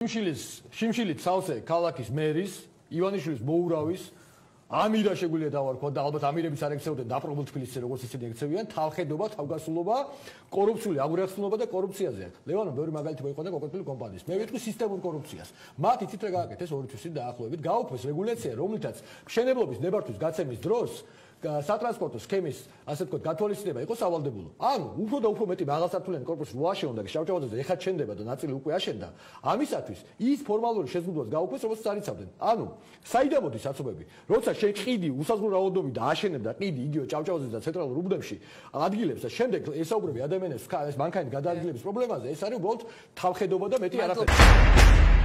შიმშილით სავსე ქალაქის მერის ივანიშვილის მოურავის ამირა შეგვიძლია დავარქვა და ალბათ ამირებიც არ ექცეოდნენ დაპყრობილ თბილისზე როგორც ისინი ექცევიან თავხედობა, თავგასულობა, კორუფციული აღურაცნობა და კორუფციაზე. ლევანო ბევრი მაგალითი მოიყვანა კონკრეტული კომპანიის. მე ვიტყვი სისტემურ კორუფციას. მათ იცით რა გააკეთეს 2 თვის წინ დაახლოებით გაუქმეს რეგულაცია, რომლითაც მშენებლობის ნებართვის გაცემის დროს სატრანსპორტო სქემის ასე ვთქვათ გათვალისწინება იყო სავალდებულო. ანუ უფრო და უფრო მეტი მაღალსართულიანი კორპუსი რო აშენდა და შავჭავაძეზე ეხა ჩენდება და ნაწილი უკვე აშენდა. ამისათვის ის ფორმალური შეზღუდვას გაუქმეს, როგორც წარიცავდნენ. ანუ საიდან მოდის აცობები? როცა შენ ყიდი უსაზღვრო რაოდენობით და აშენებ და ყიდი იგივე ჭავჭავაძეზე და ცენტრალურ უბნებში ადგილებს და შემდეგ ესაუბრები ადამიანებს ეს მანქანით გადაადგილების პრობლემაზე, ეს არის უბრალოდ თავხედობა და მეტი არაფერი.